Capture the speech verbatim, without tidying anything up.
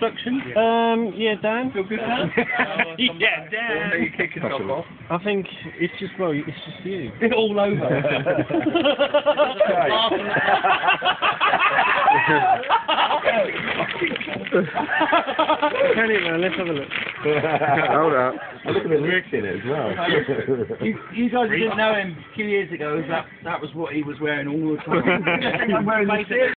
introduction? Yeah. Um, yeah, Dan. Feel good, Dan? Yeah, Dan. Are you kicking yourself off? I think it's just, well, it's just you. It's all over. Can it, man? Let's have a look. Hold up. Look at the lyrics in it as well. you, you guys didn't know him a few years ago. That that was what he was wearing all the time. I'm wearing this.